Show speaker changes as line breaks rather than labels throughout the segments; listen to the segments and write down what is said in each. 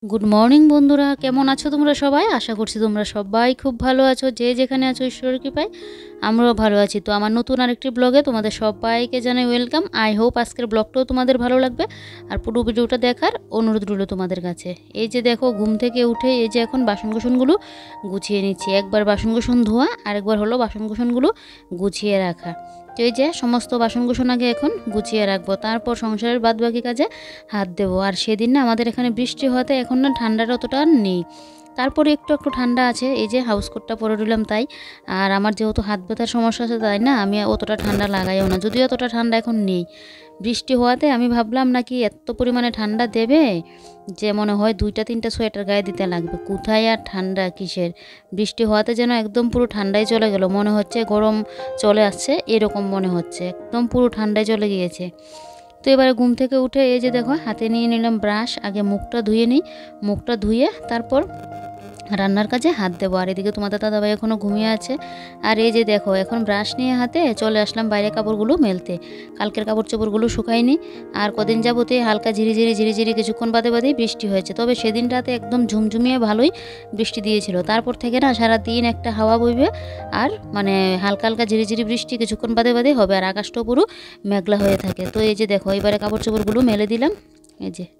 Good morning বন্ধুরা, কেমন আছো তোমরা সবাই? আশা করছি তোমরা সবাই খুব ভালো আছো। যে যেখানে আছো ঈশ্বরের কৃপায় আমরাও ভালো আছি। তো আমার নতুন আরেকটি ব্লগে তোমাদের সবাইকে জানাই ওয়েলকাম। আই হোপ আজকের ব্লগটাও তোমাদের ভালো লাগবে আর পুরো ভিডিওটা দেখার অনুরোধ রইল তোমাদের কাছে। এই যে দেখো, ঘুম থেকে উঠে এই যে এখন বাসনকোসনগুলো গুছিয়ে নিচ্ছি। একবার বাসনকোসন ধোয়া, আরেকবার হলো বাসনকোসনগুলো গুছিয়ে রাখা। তো এই যে সমস্ত বাসনকোসন আগে এখন গুছিয়ে রাখবো, তারপর সংসারের বাদবাকি কাজে হাত দেবো। আর সেদিন না আমাদের এখানে বৃষ্টি হতে এখন না ঠান্ডাটা অতটা নেই, তারপরে একটু একটু ঠান্ডা আছে। এই যে হাউস কোটটা পরে দিলাম তাই। আর আমার যেহেতু হাত ব্যথার সমস্যা আছে তাই না আমি অতটা ঠান্ডা লাগাইও না, যদিও অতটা ঠান্ডা এখন নেই। বৃষ্টি হওয়াতে আমি ভাবলাম নাকি এত পরিমাণে ঠান্ডা দেবে যে মনে হয় 2-3টা সোয়েটার গায়ে দিতে লাগবে। কোথায় আর ঠান্ডা কিসের, বৃষ্টি হওয়াতে যেন একদম পুরো ঠান্ডায় চলে গেল, মনে হচ্ছে গরম চলে আসছে এরকম মনে হচ্ছে, একদম পুরো ঠান্ডায় চলে গিয়েছে। তো এবারে ঘুম থেকে উঠে এই যে দেখো হাতে নিয়ে নিলাম ব্রাশ, আগে মুখটা ধুয়ে নিই। মুখটা ধুয়ে তারপর রান্নার কাজে হাত দেবো। আর এদিকে তোমাদের দাদাভাই এখনও ঘুমিয়ে আছে। আর এই যে দেখো এখন ব্রাশ নিয়ে হাতে চলে আসলাম বাইরে কাপড়গুলো মেলতে। কালকের কাপড় চোপড়গুলো শুকায়নি। আর কদিন যাবতে হালকা ঝিরিঝিরি কিছুক্ষণ বাদে বাদেই বৃষ্টি হয়েছে, তবে সেদিন রাতে একদম ঝুমঝুমিয়ে ভালোই বৃষ্টি দিয়েছিল। তারপর থেকে না সারাদিন একটা হাওয়া বইবে আর মানে হালকা হালকা ঝিরিঝিরি বৃষ্টি কিছুক্ষণ বাদে বাদে হবে, আর আকাশটাও পুরো মেঘলা হয়ে থাকে। তো এই যে দেখো এবারে কাপড় চোপড়গুলো মেলে দিলাম। এই যে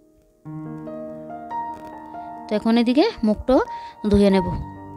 তো এখন এদিকে মুখটাও ধুয়ে নেব।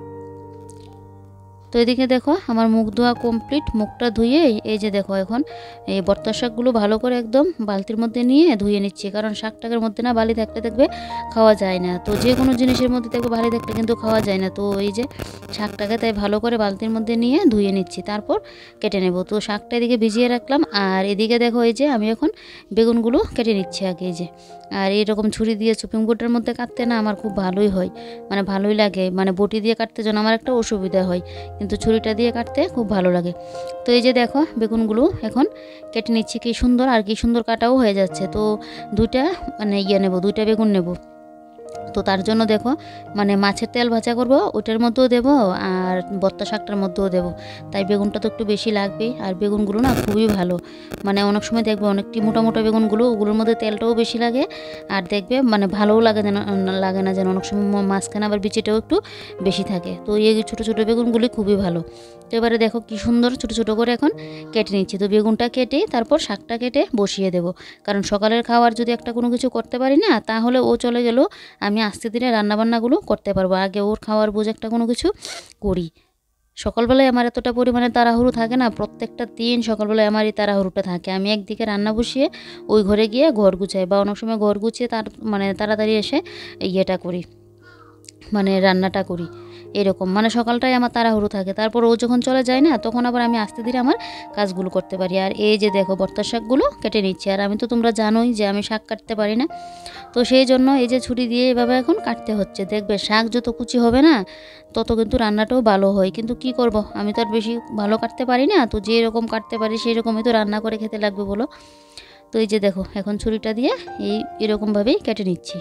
তো এদিকে দেখো আমার মুখ ধোয়া কমপ্লিট, মুখটা ধুয়ে এই যে দেখো এখন এই বর্তার শাকগুলো ভালো করে একদম বালতির মধ্যে নিয়ে ধুয়ে নিচ্ছি, কারণ শাকটাকের মধ্যে না বালি থাকলে দেখবে খাওয়া যায় না। তো যে কোনো জিনিসের মধ্যে দেখবে বালি থাকলে কিন্তু খাওয়া যায় না। তো এই যে শাকটাকে তাই ভালো করে বালতির মধ্যে নিয়ে ধুয়ে নিচ্ছি, তারপর কেটে নেব। তো শাকটা এদিকে ভিজিয়ে রাখলাম। আর এদিকে দেখো এই যে আমি এখন বেগুনগুলো কেটে নিচ্ছি আগে। এই যে আর এইরকম ছুরি দিয়ে চুপিং বোর্ডের মধ্যে কাটতে না আমার খুব ভালোই হয়, মানে ভালোই লাগে। মানে বটি দিয়ে কাটতে যেন আমার একটা অসুবিধা হয়, কিন্তু ছুরিটা দিয়ে কাটতে খুব ভালো লাগে। তো এই যে দেখো বেগুনগুলো এখন কেটে নিচ্ছি, কি সুন্দর আর কি সুন্দর কাটাও হয়ে যাচ্ছে। তো দুইটা মানে নেব, দুইটা বেগুন নেব। তো তার জন্য দেখো মানে মাছের তেল ভাজা করব ওটার মধ্যেও দেব, আর বত্তা শাকটার মধ্যেও দেব, তাই বেগুনটা তো একটু বেশি লাগবেই। আর বেগুনগুলো না খুবই ভালো, মানে অনেক সময় দেখবে অনেকটি মোটা মোটা বেগুনগুলো, ওগুলোর মধ্যে তেলটাও বেশি লাগে, আর দেখবে মানে ভালোও লাগে না যেন অনেক সময় মাঝখানে আবার বিচিটাও একটু বেশি থাকে। তো এই ছোটো ছোটো বেগুনগুলি খুবই ভালো। তো এবারে দেখো কি সুন্দর ছোটো ছোটো করে এখন কেটে নিচ্ছি। তো বেগুনটা কেটে তারপর শাকটা কেটে বসিয়ে দেব, কারণ সকালের খাওয়ার যদি একটা কোনো কিছু করতে পারি না তাহলে ও চলে গেল, আমি আস্তে ধীরে রান্নাবান্নাগুলো করতে পারবো। আগে ওর খাওয়ার বুঝে একটা কোনো কিছু করি। সকালবেলায় আমার এতটা পরিমাণে তাড়াহুড়ো থাকে না, প্রত্যেকটা দিন সকালবেলায় আমার এই তাড়াহুড়োটা থাকে। আমি একদিকে রান্না বসিয়ে ওই ঘরে গিয়ে ঘর গুছাই, বা অনেক সময় ঘর গুছিয়ে তার মানে তাড়াতাড়ি এসে ইয়েটা করি, মানে রান্নাটা করি এরকম। মানে সকালটাই আমার তাড়াহুড়ো থাকে, তারপর ও যখন চলে যায় না তখন আবার আমি আস্তে ধীরে আমার কাজগুলো করতে পারি। আর এই যে দেখো বর্তার শাকগুলো কেটে নিচ্ছি। আর আমি তো তোমরা জানোই যে আমি শাক কাটতে পারি না, তো সেই জন্য এই যে ছুরি দিয়ে এভাবে এখন কাটতে হচ্ছে। দেখবে শাক যত কুচি হবে না তত কিন্তু রান্নাটাও ভালো হয়, কিন্তু কি করব আমি তো আর বেশি ভালো কাটতে পারি না। তো যে রকম কাটতে পারি সেই রকমই তো রান্না করে খেতে লাগবে বলো। তো এই যে দেখো এখন ছুরিটা দিয়ে এরকমভাবেই কেটে নিচ্ছি।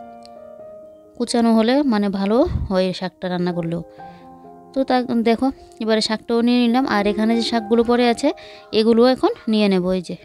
কুচানো হলে মানে ভালো হয় শাকটা রান্না করলেও। তো তা দেখো এবারে শাকটাও নিয়ে নিলাম। আর এখানে যে শাকগুলো পড়ে আছে এগুলো এখন নিয়ে নেব। এই যে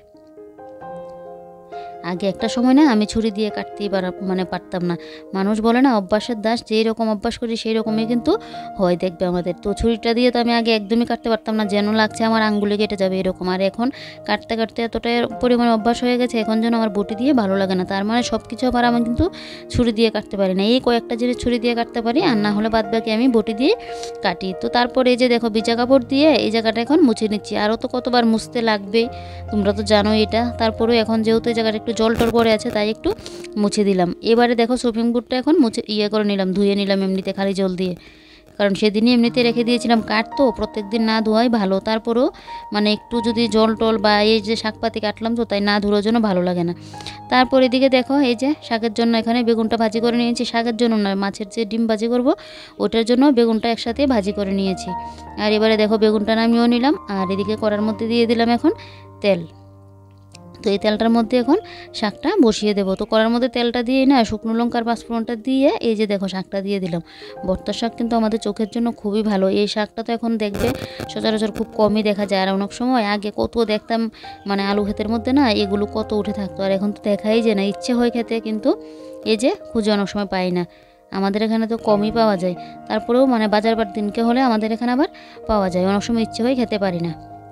আগে একটা সময় না আমি ছুরি দিয়ে কাটতেই পারতাম না। মানুষ বলে না অভ্যাসের দাস, যেই রকম অভ্যাস করি সেই রকমই কিন্তু হয় দেখবে আমাদের। তো ছুরিটা দিয়ে তো আমি আগে একদমই কাটতে পারতাম না, যেন লাগছে আমার আঙ্গুলে কেটে যাবে এরকম। আর এখন কাটতে কাটতে এতটাই পরিমাণে অভ্যাস হয়ে গেছে এখন যেন আমার বটি দিয়ে ভালো লাগে না। তার মানে সব কিছু আবার আমি কিন্তু ছুরি দিয়ে কাটতে পারি না, এই কয়েকটা জিনিস ছুরি দিয়ে কাটতে পারি, আর না হলে বাদ বাকি আমি বটি দিয়ে কাটি। তো তারপরে এই যে দেখো ভিজা কাপড় দিয়ে এই জায়গাটা এখন মুছে নিচ্ছি। আরও তো কতবার মুছতে লাগবে তোমরা তো জানোই এটা, তারপরেও এখন যেহেতু এই জায়গাটা একটু জল টল পড়ে আছে তাই একটু মুছে দিলাম। এবারে দেখো শপিং বোর্ডটা এখন মুছে করে নিলাম, ধুয়ে নিলাম এমনিতে খালি জল দিয়ে, কারণ সেদিনই এমনিতে রেখে দিয়েছিলাম কাট, তো প্রত্যেক দিন না ধোয়াই ভালো। তারপরেও মানে একটু যদি জল টল বা এই যে শাকপাতি কাটলাম তো তাই না ধুলোর জন্য ভালো লাগে না। তারপর এদিকে দেখো এই যে শাকের জন্য এখানে বেগুনটা ভাজি করে নিয়েছি, শাকের জন্য না মাছের যে ডিম ভাজি করব ওটার জন্য বেগুনটা একসাথে ভাজি করে নিয়েছি। আর এবারে দেখো বেগুনটা নামিয়েও নিলাম। আর এদিকে কড়ার মধ্যে দিয়ে দিলাম এখন তেল। তো এই তেলটার মধ্যে এখন শাকটা বসিয়ে দেবো। তো কড়ার মধ্যে তেলটা দিয়ে না শুকনো লঙ্কার পাঁচফোড়নটা দিয়ে এই যে দেখো শাকটা দিয়ে দিলাম। ভর্তা শাক কিন্তু আমাদের চোখের জন্য খুবই ভালো। এই শাকটা তো এখন দেখবে সচরাচর খুব কমই দেখা যায়। আর অনেক সময় আগে কত দেখতাম মানে আলু ক্ষেতের মধ্যে না এগুলো কত উঠে থাকতো, আর এখন তো দেখাই যায় না। ইচ্ছে হয় খেতে, কিন্তু এই যে খুঁজে অনেক সময় পাই না। আমাদের এখানে তো কমই পাওয়া যায়, তারপরেও মানে বাজার বার দিনকে হলে আমাদের এখানে আবার পাওয়া যায়। অনেক সময় ইচ্ছে হয় খেতে পারি না।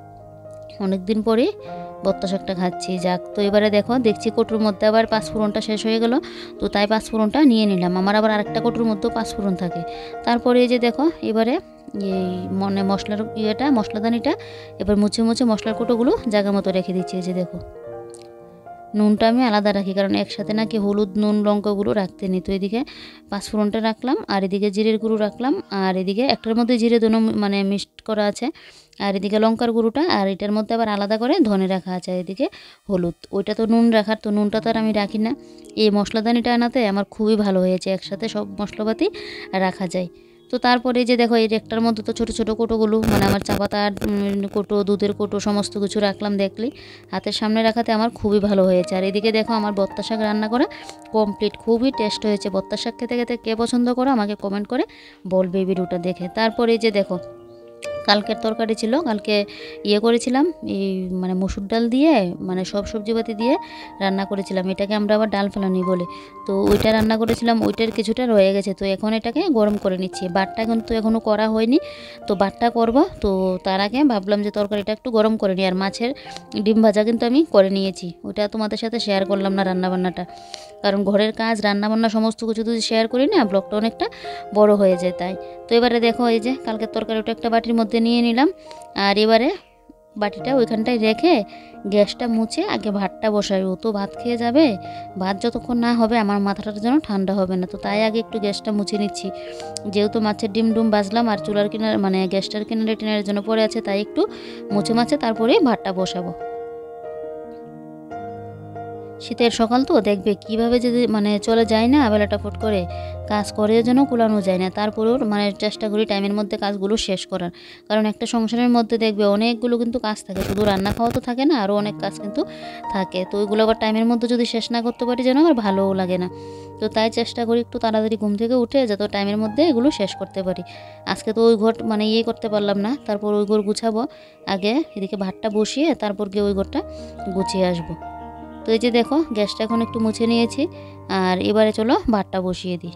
অনেক দিন পরে ভর্তা শাকটা খাচ্ছি। যাক, তো এবারে দেখছি কটুর মধ্যে আবার পাঁচফোড়নটা শেষ হয়ে গেল, তো তাই পাঁচফোড়নটা নিয়ে নিলাম। আমার আবার আরেকটা কটুর মধ্যেও পাঁচফোড়ন থাকে। তারপরে এই যে দেখো এবারে এই মশলার মশলাদানিটা এবার মুছে মুছে মশলার কোটোগুলো জায়গা মতো রেখে দিচ্ছি। এই যে দেখো নুনটা আমি আলাদা রাখি, কারণ একসাথে নাকি হলুদ নুন লঙ্কাগুলো রাখতে নিই। তো এদিকে পাঁচফোড়নটা রাখলাম, আর এদিকে জিরের গুঁড়ো রাখলাম, আর এদিকে একটার মধ্যে জিরে দোনো মানে মিক্সড করা আছে, আর এদিকে লঙ্কার গুঁড়োটা, আর এটার মধ্যে আবার আলাদা করে ধনে রাখা আছে। এদিকে হলুদ, ওইটা তো নুন রাখার, তো নুনটা তো আর আমি রাখি না। এই মশলাদানিটা আনাতে আমার খুবই ভালো হয়েছে, একসাথে সব মশলাপাতি রাখা যায়। তো তারপরে যে দেখো এই একটার মধ্যে তো ছোটো ছোটো কোটোগুলো মানে আমার চা পাতার কোটো, দুধের কোটো সমস্ত কিছু রাখলাম। দেখলি হাতের সামনে রাখাতে আমার খুবই ভালো হয়েছে। আর এদিকে দেখো আমার ভর্তা শাক রান্না করা কমপ্লিট। খুবই টেস্ট হয়েছে। ভর্তা শাক খেতে খেতে কে পছন্দ করো আমাকে কমেন্ট করে বলবে এই ভিডিওটা দেখে। তারপরে এই যে দেখো কালকের তরকারি ছিল, কালকে করেছিলাম এই মানে মসুর ডাল দিয়ে মানে সব সবজিপাতি দিয়ে রান্না করেছিলাম। এটাকে আমরা আবার ডাল ফেলানি বলি। তো ওইটা রান্না করেছিলাম, ওইটার কিছুটা রয়ে গেছে। তো এখন এটাকে গরম করে নিচ্ছি। বাটটা কিন্তু এখনও করা হয়নি, তো বাটটা করব। তো তার আগে ভাবলাম যে তরকারিটা একটু গরম করে নিই। আর মাছের ডিম ভাজা কিন্তু আমি করে নিয়েছি, ওইটা তোমাদের সাথে শেয়ার করলাম না রান্নাবান্নাটা, কারণ ঘরের কাজ রান্নাবান্না সমস্ত কিছু যদি শেয়ার করি না ব্লগটা অনেকটা বড় হয়ে যায়। তাই তো এবারে দেখো এই যে কালকের তরকারিটা একটা বাটির মধ্যে নিয়ে নিলাম, আর এবারে বাটিটা ওইখানটায় রেখে গ্যাসটা মুছে আগে ভাতটা বসাবো। তো ভাত খেয়ে যাবে, ভাত যতক্ষণ না হবে আমার মাথাটা যেন ঠান্ডা হবে না। তো তাই আগে একটু গ্যাসটা মুছে নিচ্ছি, যেহেতু মাছের ডিম ডুম বাজলাম আর চুলার কিনারে মানে গ্যাসটার কিনারে টিনারের জন্য পড়ে আছে, তাই একটু মুছে মাছে তারপরে ভাতটা বসাবো। শীতের সকাল তো দেখবে কিভাবে যদি মানে চলে যায় না, বেলাটা ফট করে কাজ করে যেন কুলানো যায় না। তারপরেও মানে চেষ্টা করি টাইমের মধ্যে কাজগুলো শেষ করার, কারণ একটা সংসারের মধ্যে দেখবে অনেকগুলো কিন্তু কাজ থাকে, শুধু রান্না খাওয়া তো থাকে না, আরও অনেক কাজ কিন্তু থাকে। তো ওইগুলো আবার টাইমের মধ্যে যদি শেষ না করতে পারি যেন আমার ভালোও লাগে না। তো তাই চেষ্টা করি একটু তাড়াতাড়ি ঘুম থেকে উঠে যত টাইমের মধ্যে এগুলো শেষ করতে পারি। আজকে তো ওই ঘর মানে করতে পারলাম না, তারপর ওই ঘর গুছাবো আগে, এদিকে ভাতটা বসিয়ে তারপর গিয়ে ওই ঘরটা গুছিয়ে আসবো। তো এই যে দেখো গ্যাসটা এখন একটু মুছে নিয়েছি, আর এবারে চলো ভাতটা বসিয়ে দিই।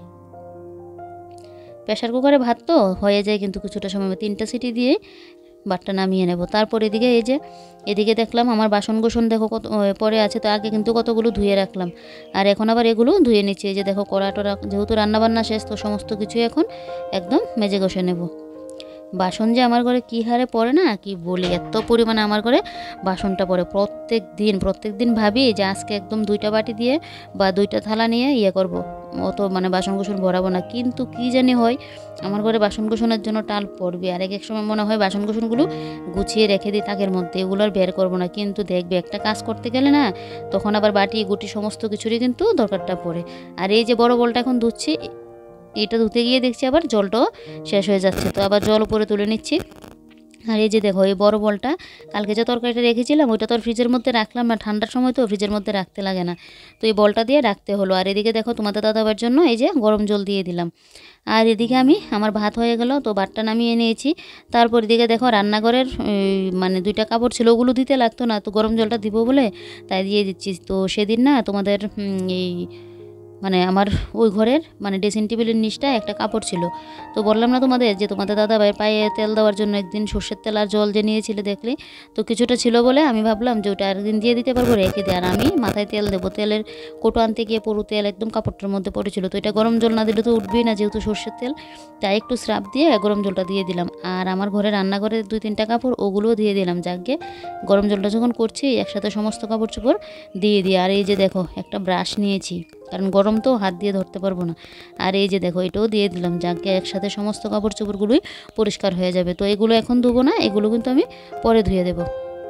প্রেশার কুকারে ভাত তো হয়ে যায় কিন্তু কিছুটা সময়, 3টা সিটি দিয়ে ভাতটা নামিয়ে নেব। তারপর এদিকে এই যে এদিকে দেখলাম আমার বাসন কোসন দেখো কত পরে আছে, তো আগে কিন্তু কতগুলো ধুয়ে রাখলাম, আর এখন আবার এগুলো ধুয়ে নিচ্ছি। এই যে দেখো কড়া টড়া যেহেতু রান্নাবান্না শেষ, তো সমস্ত কিছুই এখন একদম মেজে ঘষে নেব। বাসন যে আমার ঘরে কী হারে পড়ে না কি বলি, এত পরিমাণে আমার ঘরে বাসনটা পড়ে প্রত্যেক দিন ভাবি যে আজকে একদম 2টা বাটি দিয়ে বা 2টা থালা নিয়ে করব, অত মানে বাসন কোসন ভরাবো না। কিন্তু কি জানি হয় আমার ঘরে বাসন কোসনের জন্য টাল পড়বে, আর এক সময় মনে হয় বাসন কোসনগুলো গুছিয়ে রেখে দিই তাকের মধ্যে, এগুলো আর বের করবো না। কিন্তু দেখবে একটা কাজ করতে গেলে না তখন আবার বাটি গুটি সমস্ত কিছুরই কিন্তু দরকারটা পড়ে। আর এই যে বড় বলটা এখন ধুচ্ছি, এটা ধুতে গিয়ে দেখছি আবার জলটাও শেষ হয়ে যাচ্ছে, তো আবার জল উপরে তুলে নিচ্ছি। আর এই যে দেখো এই বড় বলটা কালকে যে তরকারিটা রেখেছিলাম ওইটা তো আর ফ্রিজের মধ্যে রাখলাম না, ঠান্ডার সময় তো ফ্রিজের মধ্যে রাখতে লাগে না, তো এই বলটা দিয়ে রাখতে হলো। আর এদিকে দেখো তোমাদের দাদাবার জন্য এই যে গরম জল দিয়ে দিলাম। আর এদিকে আমার ভাত হয়ে গেল, তো ভাতটা নামিয়ে নিয়েছি। তারপর এদিকে দেখো রান্নাঘরের মানে 2টা কাপড় ছিল, ওগুলো দিতে লাগতো না, তো গরম জলটা দিব বলে তাই দিয়ে দিচ্ছি। তো সেদিন না তোমাদের এই মানে আমার ওই ঘরের মানে ড্রেসিং টেবিলের নিচটা একটা কাপড় ছিল, তো বললাম না তোমাদের যে তোমাদের দাদাভাইয়ের পায়ে তেল দেওয়ার জন্য একদিন সর্ষের তেল আর জল যে নিয়েছিলে দেখলে, তো কিছুটা ছিল বলে আমি ভাবলাম যে ওটা আরেকদিন দিয়ে দিতে পারবো, রেখে দিয়ে। আর আমি মাথায় তেল দেবো, তেলের কোটো আনতে গিয়ে পুরো তেল একদম কাপড়টার মধ্যে পড়েছিল, তো এটা গরম জল না দিলে তো উঠবেই না যেহেতু সর্ষের তেল, তাই একটু স্রাব দিয়ে গরম জলটা দিয়ে দিলাম। আর আমার ঘরে রান্নাঘরে 2-3টা কাপড় ওগুলোও দিয়ে দিলাম, যাকে গরম জলটা যখন করছি একসাথে সমস্ত কাপড় চোপড় দিয়ে দিই। আর এই যে দেখো একটা ব্রাশ নিয়েছি, কারণ গরম তো হাত দিয়ে ধরতে পারবো না। আর এই যে দেখো এটাও দিয়ে দিলাম, যাকে একসাথে সমস্ত কাপড় চোপড়গুলোই পরিষ্কার হয়ে যাবে। তো এগুলো এখন ধুবো না, এগুলো কিন্তু আমি পরে ধুয়ে দেবো।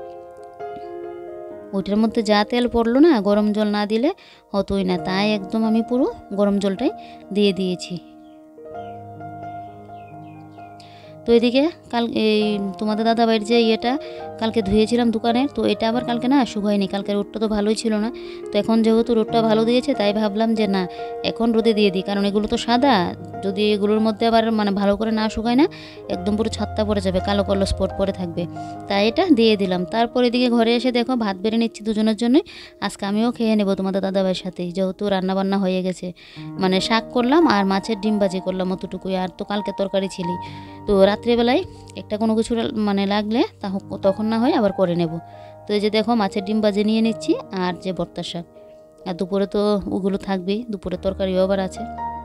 ওইটার মধ্যে যা তেল পড়লো না গরম জল না দিলে হতোই না, তাই একদম আমি পুরো গরম জলটাই দিয়ে দিয়েছি। তো এদিকে কাল এই তোমাদের দাদাভাইয়ের যে ইয়েটা কালকে ধুয়েছিলাম দোকানের, তো এটা আবার কালকে না শুকায়নি, কালকে রোদটা তো ভালোই ছিল না। তো এখন যেহেতু রোদটা ভালো দিয়েছে তাই ভাবলাম যে না এখন রোদে দিয়ে দিই, কারণ এগুলো তো সাদা, যদি এগুলোর মধ্যে আবার মানে ভালো করে না শুকায় না একদম পুরো ছাত্তা পড়ে যাবে, কালো কালো স্পট পরে থাকবে, তাই এটা দিয়ে দিলাম। তারপর এদিকে ঘরে এসে দেখো ভাত বেড়ে নিচ্ছি দুজনের জন্যই, আজকে আমিও খেয়ে নেবো তোমাদের দাদাভাইয়ের সাথেই, যেহেতু রান্নাবান্না হয়ে গেছে। মানে শাক করলাম আর মাছের ডিম ভাজি করলাম অতটুকুই, আর তো কালকে তরকারি ছিলি। তো রাত্রেবেলায় একটা কোনো কিছু মানে লাগলে তখন না হয় আবার করে নেব। তো এই যে দেখো মাছের ডিম ভাজি নিয়ে নিচ্ছি আর যে ভর্তা শাক, আর দুপুরে তো ওগুলো থাকবেই, দুপুরে তরকারিও আবার আছে।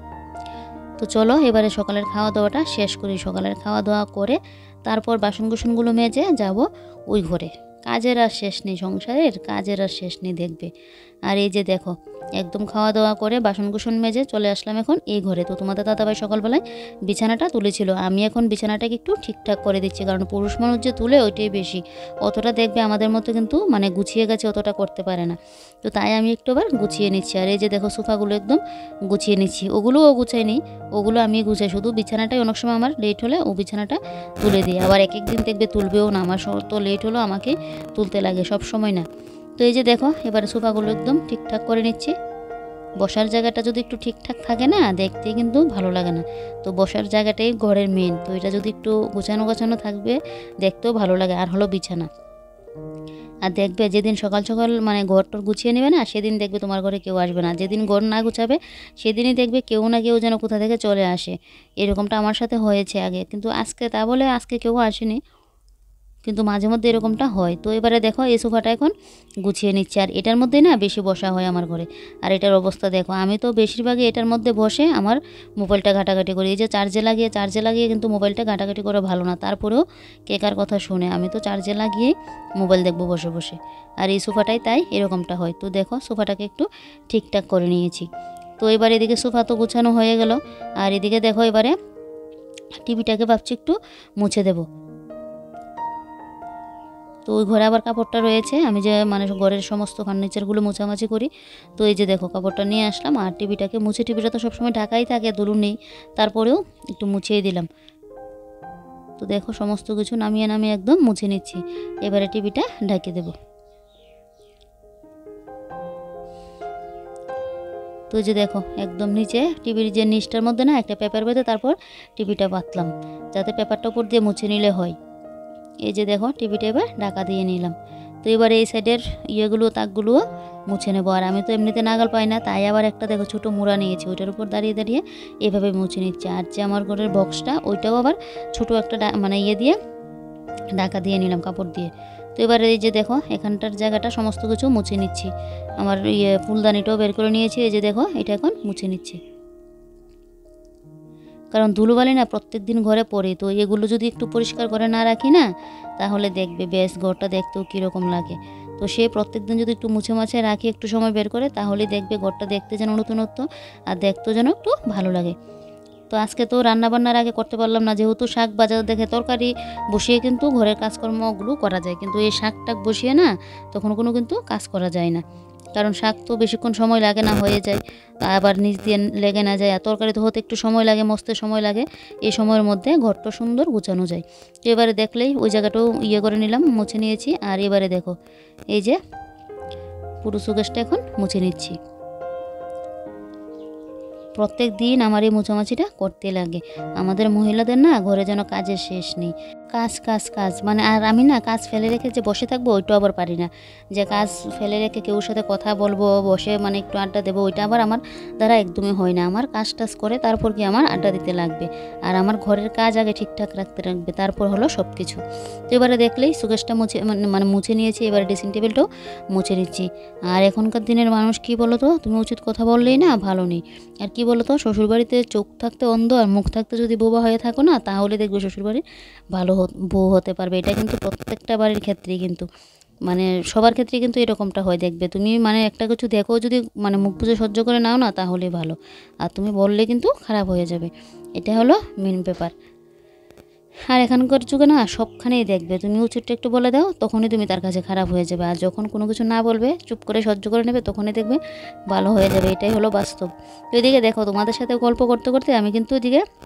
তো চলো এবারে সকালের খাওয়া দাওয়াটা শেষ করি। সকালের খাওয়া দাওয়া করে তারপর বাসন কুসনগুলো মেজে যাব ওই ঘরে। কাজের আর শেষ নেই, সংসারের কাজের আর শেষ নেই দেখবে। আর এই যে দেখো একদম খাওয়া দাওয়া করে বাসন কুসন মেজে চলে আসলাম এখন এই ঘরে। তো তোমাদের দাদাভাই সকালবেলায় বিছানাটা তুলেছিল, আমি এখন বিছানাটাকে একটু ঠিকঠাক করে দিচ্ছি, কারণ পুরুষ মানুষ যে তুলে ওইটাই বেশি, অতটা দেখবে আমাদের মতো কিন্তু মানে গুছিয়ে গেছে অতটা করতে পারে না। তো তাই আমি একটু আবার গুছিয়ে নিচ্ছি। আর এই যে দেখো সোফাগুলো একদম গুছিয়ে নিচ্ছি, ওগুলোও গুছাই নিই, ওগুলো আমি গুছাই, শুধু বিছানাটাই অনেক সময় আমার লেট হলে ও বিছানাটা তুলে দিই, আবার এক একদিন দেখবে তুলবেও না, আমার তো লেট হলো আমাকে তুলতে লাগে সব সময় না। তো এই যে দেখো এবারে সোফাগুলো একদম ঠিকঠাক করে নিচ্ছি। বসার জায়গাটা যদি একটু ঠিকঠাক থাকে না দেখতে কিন্তু ভালো লাগে না, তো বসার জায়গাটাই ঘরের মেন, তো এটা যদি একটু গোছানো গোছানো থাকবে দেখতেও ভালো লাগে। আর হলো বিছানা, আর দেখবে যেদিন সকাল সকাল মানে ঘরটা গুছিয়ে নেবে না সেদিন দেখবে তোমার ঘরে কেউ আসবে না, যেদিন ঘর না গুছাবে সেদিনই দেখবে কেউ না কেউ যেন কোথা থেকে চলে আসে। এরকমটা আমার সাথে হয়েছে আগে, কিন্তু আজকে তা বলে আজকে কেউ আসেনি, কিন্তু মাঝে মধ্যে এরকমটা হয়। তো এবারে দেখো এই সোফাটা এখন গুছিয়ে নিচ্ছে, আর এটার মধ্যেই না বেশি বসা হয় আমার ঘরে। আর এটার অবস্থা দেখো, আমি তো বেশিরভাগই এটার মধ্যে বসে আমার মোবাইলটা ঘাটাঘাটি করি, এই যে চার্জে লাগিয়ে কিন্তু মোবাইলটা ঘাটাঘাটি করা ভালো না, তারপরেও কে কার কথা শুনে আমি তো চার্জে লাগিয়ে মোবাইল দেখবো বসে বসে। আর এই সোফাটাই তাই এরকমটা হয়। তো দেখো সোফাটাকে একটু ঠিকঠাক করে নিয়েছি। তো এবার এদিকে সোফা তো গুছানো হয়ে গেল, আর এদিকে দেখো এবারে টিভিটাকে ভাবছি একটু মুছে দেবো। তো ওই ঘরে আবার কাপড়টা রয়েছে, আমি যে মানে ঘরের সমস্ত ফার্নিচারগুলো মোছামাছি করি, তো এই যে দেখো কাপড়টা নিয়ে আসলাম আর টিভিটাকে মুছে, টিভিটা তো সবসময় ঢাকাই থাকে, দুলু নেই, তারপরেও একটু মুছিয়ে দিলাম। তো দেখো সমস্ত কিছু নামিয়ে নামিয়ে একদম মুছে নিচ্ছি, এবারে টিভিটা ঢাকে দেব। তো যে দেখো একদম নিচে টিভির যে নিচটার মধ্যে না একটা পেপার বেঁধে তারপর টিভিটা পাতলাম, যাতে পেপারটা উপর দিয়ে মুছে নিলে হয়। এই যে দেখো টিভিটা এবার ঢাকা দিয়ে নিলাম। তো এবার এই সাইডের ইয়েগুলো তাকগুলো মুছে নেবো, আর আমি তো এমনিতে নাগাল পাই না, তাই আবার একটা দেখো ছোটো মুড়া নিয়েছি, ওইটার উপর দাঁড়িয়ে দাঁড়িয়ে এভাবে মুছে নিচ্ছে। আর যে আমার ঘরের বক্সটা ওইটাও আবার ছোটো একটা মানে ইয়ে দিয়ে ঢাকা দিয়ে নিলাম কাপড় দিয়ে। তো এবারে এই যে দেখো এখানটার জায়গাটা সমস্ত কিছু মুছে নিচ্ছি, আমার ইয়ে ফুলদানিটাও বের করে নিয়েছি, এই যে দেখো এটা এখন মুছে নিচ্ছি, কারণ ধুলোবালি না প্রত্যেক দিন ঘরে পড়ে, তো এগুলো যদি একটু পরিষ্কার করে না রাখি না তাহলে দেখবে বেশ ঘরটা দেখতেও কীরকম লাগে। তো সে প্রত্যেক দিন যদি একটু মুছে মাছে রাখি একটু সময় বের করে, তাহলে দেখবে ঘরটা দেখতে যেন নতুনত্ব আর দেখতেও যেন একটু ভালো লাগে। তো আজকে তো রান্নাবান্নার আগে করতে পারলাম না, যেহেতু শাক বাজার দেখে তরকারি বসিয়ে কিন্তু ঘরের কাজকর্মগুলো করা যায়, কিন্তু এই শাক টাক বসিয়ে না তখন কোনো কিন্তু কাজ করা যায় না, কারণ শাক তো বেশিক্ষণ সময় লাগে না, হয়ে যায়, আবার নিচ দিয়ে লেগে না যায়, আর তরকারি তো হতে একটু সময় লাগে, মস্তে সময় লাগে, এই সময়ের মধ্যে ঘরটা সুন্দর গুছানো যায়। তো এবারে দেখলেই ওই জায়গাটাও ইয়ে করে নিলাম, মুছে নিয়েছি। আর এবারে দেখো এই যে পুরো সুকেশটা এখন মুছে নিচ্ছি। প্রত্যেক দিন আমার এই মোছামাছিটা করতে লাগে, আমাদের মহিলাদের না ঘরে যেন কাজের শেষ নেই, কাজ কাজ কাজ মানে। আর আমি না কাজ ফেলে রেখে যে বসে থাকবো ওইটা আবার পারি না, যে কাজ ফেলে রেখে কেউ সাথে কথা বলবো বসে মানে একটু আড্ডা দেবো, ওইটা আবার আমার দ্বারা একদমই হয় না। আমার কাজ টাজ করে তারপর কি আমার আড্ডা দিতে লাগবে, আর আমার ঘরের কাজ আগে ঠিকঠাক রাখতে লাগবে, তারপর হলো সব কিছু। তো এবারে দেখলেই সুকেশটা মুছে মানে মুছে নিয়েছি, এবারে ড্রেসিং টেবিলটাও মুছে নিচ্ছি। আর এখনকার দিনের মানুষ কি বলো তো, তুমি উচিত কথা বললেই না ভালো নেই। আর কি বলো তো, শ্বশুরবাড়িতে চোখ থাকতে অন্ধ আর মুখ থাকতে যদি বোবা হয়ে থাকো না, তাহলে দেখবে শ্বশুরবাড়ির ভালো বউ হতে পারবে। এটা কিন্তু প্রত্যেকটা বাড়ির ক্ষেত্রেই কিন্তু মানে সবার ক্ষেত্রে কিন্তু এরকমটা হয়, দেখবে তুমি মানে একটা কিছু দেখো যদি মানে মুখ বুঝে সহ্য করে নাও না তাহলে ভালো, আর তুমি বললে কিন্তু খারাপ হয়ে যাবে, এটা হলো মেন ব্যাপার। আর এখানকার যুগে না সবখানেই দেখবে তুমি উচিতটা একটু বলে দাও তখনই তুমি তার কাছে খারাপ হয়ে যাবে, আর যখন কোনো কিছু না বলবে চুপ করে সহ্য করে নেবে তখনই দেখবে ভালো হয়ে যাবে, এটাই হলো বাস্তব। তো এদিকে দেখো তোমাদের সাথে গল্প করতে করতে আমি কিন্তু এদিকে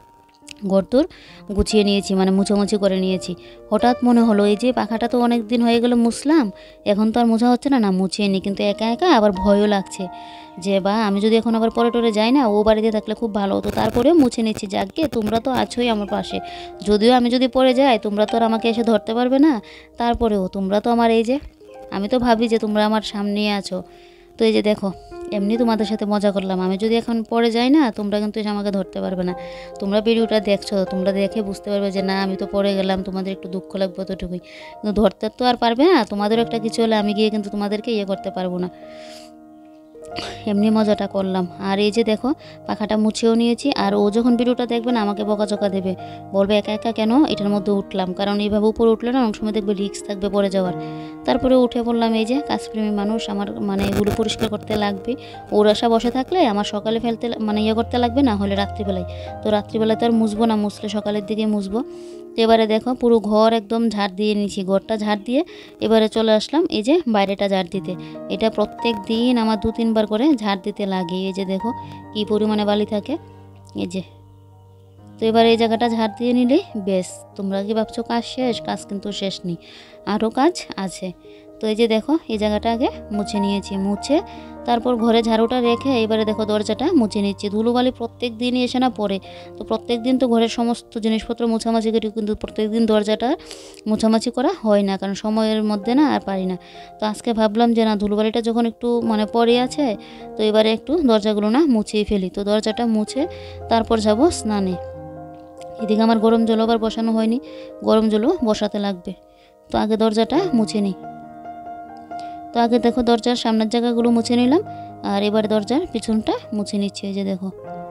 ঘরদোর গুছিয়ে নিয়েছি, মানে মুছামুছি করে নিয়েছি। হঠাৎ মনে হলো এই যে পাখাটা তো অনেক দিন হয়ে গেল মুছলাম, এখন তো আর মোছা হচ্ছে না, না মুছিয়ে নিই। কিন্তু একা একা আবার ভয়ও লাগছে যে বা আমি যদি এখন আবার পরে টরে যাই না, ও বাড়িতে থাকলে খুব ভালো হতো। তারপরেও মুছে নিচ্ছি, যাকে তোমরা তো আছোই আমার পাশে। যদিও আমি যদি পড়ে যাই তোমরা তো আর আমাকে এসে ধরতে পারবে না, তারপরেও তোমরা তো আমার এই যে, আমি তো ভাবি যে তোমরা আমার সামনে আছো। তো এই যে দেখো, এমনি তোমাদের সাথে মজা করলাম, আমি যদি এখন পড়ে যাই না তোমরা কিন্তু এসে আমাকে ধরতে পারবে না। তোমরা ভিডিওটা দেখছো, তোমরা দেখে বুঝতে পারবে যে না আমি তো পড়ে গেলাম, তোমাদের একটু দুঃখ লাগবে অতটুকুই, কিন্তু ধরতে তো আর পারবে না। তোমাদেরও একটা কিছু হলে আমি গিয়ে কিন্তু তোমাদেরকে করতে পারবো না। এমনি মজাটা করলাম। আর এই যে দেখো পাখাটা মুছেও নিয়েছি। আর ও যখন ভিডিওটা দেখবে না আমাকে বকাঝকা দেবে, বলবে একা একা কেন এটার মধ্যে উঠলাম, কারণ এইভাবে উপরে উঠলে না অনেক সময় দেখবে রিস্ক থাকবে পড়ে যাওয়ার। তারপরে উঠে পড়লাম। এই যে কাজপ্রেমী মানুষ, আমার মানে এগুলো পরিষ্কার করতে লাগবে। ওর আশা বসে থাকলে আমার সকালে ফেলতে মানে করতে লাগবে, না হলে রাত্রিবেলায়। তো রাত্রিবেলায় তো আর মুছবো না, মুছলে সকালের দিকে মুছবো। তো এবারে দেখো পুরো ঘর একদম ঝাড় দিয়ে নিয়েছি, ঘরটা ঝাড় দিয়ে এবারে চলে আসলাম এই যে বাইরেটা ঝাড় দিতে। এটা প্রত্যেক দিন আমার 2-3 বার করে ঝাড় দিতে লাগে। এই যে দেখো কি পরিমাণে বালি থাকে, এই যে। তো এবার এই জায়গাটা ঝাড় দিয়ে নিলেই বেশ। তোমরা কি ভাবছো কাজ শেষ? কাজ কিন্তু শেষ নেই, আরও কাজ আছে। তো এই যে দেখো এই জায়গাটা আগে মুছে নিয়েছি, মুছে তারপর ঘরে ঝাড়ুটা রেখে এবারে দেখো দরজাটা মুছে নিচ্ছি। ধুলোবালি প্রত্যেক দিনই এসে না পড়ে, তো প্রত্যেক দিন তো ঘরের সমস্ত জিনিসপত্র মোছামাছি করি, কিন্তু প্রত্যেক দিন দরজাটা মোছামাছি করা হয় না, কারণ সময়ের মধ্যে না আর পারি না। তো আজকে ভাবলাম যে না ধুলোবালিটা যখন একটু মানে পড়ে আছে, তো এবারে একটু দরজাগুলো না মুছেই ফেলি। তো দরজাটা মুছে তারপর যাব স্নানে। এদিকে আমার গরম জল আবার বসানো হয়নি, গরম জলও বসাতে লাগবে। তো আগে দরজাটা মুছে নিই। তো আগে দেখো দরজার সামনের জায়গাগুলো মুছে নিলাম, আর এবার দরজার পিছনটা মুছে নিচ্ছি। এই যে দেখো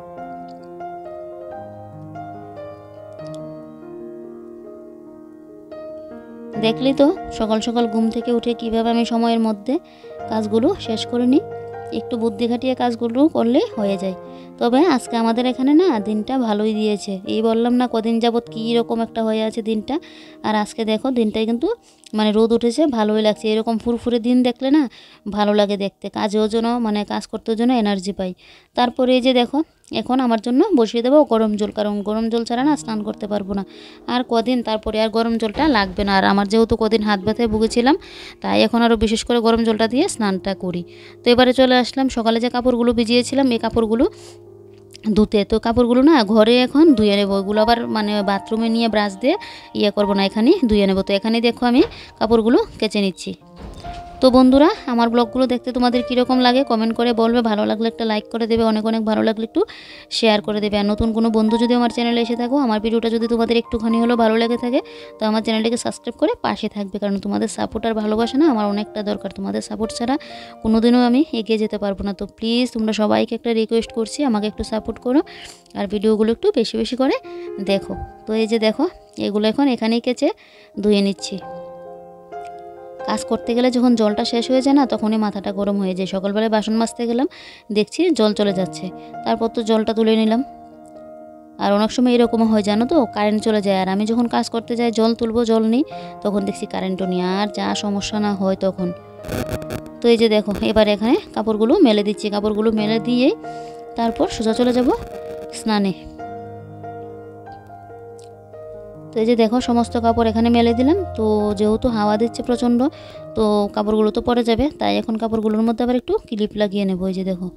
দেখলি তো সকাল সকাল ঘুম থেকে উঠে কিভাবে আমি সময়ের মধ্যে কাজগুলো শেষ করে নিই। একটু বুদ্ধি খাটিয়ে কাজগুলো করলেই হয়ে যায়। তবে আজকে আমাদের এখানে না দিনটা ভালোই দিয়েছে। এই বললাম না কদিন যাবৎ কী রকম একটা হয়ে আছে দিনটা, আর আজকে দেখো দিনটাই কিন্তু মানে রোদ উঠেছে, ভালোই লাগছে। এরকম ফুরফুরে দিন দেখলে না ভালো লাগে দেখতে, কাজেও জন্য মানে কাজ করতেও জন্য এনার্জি পাই। তারপরে এই যে দেখো এখন আমার জন্য বসিয়ে দেবো গরম জল, কারণ গরম জল ছাড়া না স্নান করতে পারবো না। আর কদিন তারপরে আর গরম জলটা লাগবে না। আর আমার যেহেতু কদিন হাত ব্যথায় ভুগেছিলাম, তাই এখন আরও বিশেষ করে গরম জলটা দিয়ে স্নানটা করি। তো এবারে চলে আসলাম সকালে যে কাপড়গুলো ভিজিয়েছিলাম এই কাপড়গুলো ধুতে। তো কাপড়গুলো না ঘরে এখন ধুয়ে নেবো, ওইগুলো আবার মানে বাথরুমে নিয়ে ব্রাশ দিয়ে করবো না, এখানেই ধুয়ে নেবো। তো এখানেই দেখো আমি কাপড়গুলো কেচে নিচ্ছি। তো বন্ধুরা আমার ব্লগগুলো দেখতে তোমাদের কীরকম লাগে কমেন্ট করে বলবে, ভালো লাগলে একটা লাইক করে দেবে, অনেক অনেক ভালো লাগলে একটু শেয়ার করে দেবে। আর নতুন কোনো বন্ধু যদি আমার চ্যানেলে এসে থাকো, আমার ভিডিওটা যদি তোমাদের একটুখানি হলেও ভালো লেগে থাকে, তো আমার চ্যানেলটিকে সাবস্ক্রাইব করে পাশে থাকবে, কারণ তোমাদের সাপোর্ট আর ভালোবাসা না আমার অনেকটা দরকার। তোমাদের সাপোর্ট ছাড়া কোনোদিনও আমি এগিয়ে যেতে পারবো না। তো প্লিজ তোমরা সবাইকে একটা রিকোয়েস্ট করছি, আমাকে একটু সাপোর্ট করো আর ভিডিওগুলো একটু বেশি বেশি করে দেখো। তো এই যে দেখো এগুলো এখন এখানেই কেচে ধুয়ে নিচ্ছি। কাজ করতে গেলে যখন জলটা শেষ হয়ে যায় না তখনই মাথাটা গরম হয়ে যায়। সকালবেলায় বাসন মাজতে গেলাম, দেখছি জল চলে যাচ্ছে, তারপর তো জলটা তুলে নিলাম। আর অনেক সময় এরকমও হয় জানো তো, কারেন্ট চলে যায়, আর আমি যখন কাজ করতে যাই জল তুলবো জল নিই, তখন দেখছি কারেন্টও নেই, আর যা সমস্যা না হয় তখন। তো এই যে দেখো এবার এখানে কাপড়গুলো মেলে দিচ্ছি, কাপড়গুলো মেলে দিয়েই তারপর সোজা চলে যাব স্নানে। তো এই যে দেখো সমস্ত কাপড় এখানে মেলে দিলাম। তো যেহেতু হাওয়া দিচ্ছে প্রচণ্ড, তো কাপড়গুলো তো পরে যাবে, তাই এখন কাপড়গুলোর মধ্যে আবার একটু ক্লিপ লাগিয়ে নেবো। এই যে দেখো।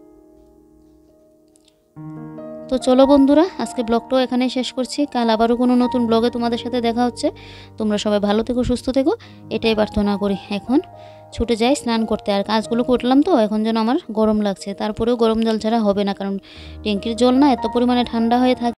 তো চলো বন্ধুরা আজকে ব্লগটাও এখানেই শেষ করছি, কাল আবারও কোনো নতুন ব্লগে তোমাদের সাথে দেখা হচ্ছে। তোমরা সবাই ভালো থেকো, সুস্থ থেকো, এটাই প্রার্থনা করি। এখন ছুটে যাই স্নান করতে। আর কাজগুলো করলাম তো এখন যেন আমার গরম লাগছে, তারপরেও গরম জল ছাড়া হবে না, কারণ ট্যাঙ্কির জল না এত পরিমাণে ঠান্ডা হয়ে থাকে।